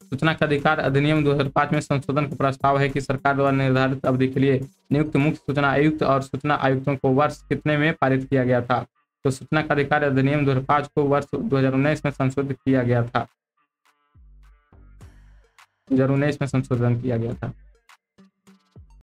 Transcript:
सूचना का अधिकार अधिनियम 2005 में संशोधन का प्रस्ताव है कि सरकार द्वारा निर्धारित अवधि के लिए नियुक्त मुख्य सूचना आयुक्त और सूचना आयुक्तों को वर्ष कितने में पारित किया गया था? तो सूचना का अधिकार अधिनियम 2005 को वर्ष 2019 में संशोधित किया गया था। 2019 में संशोधन किया गया था।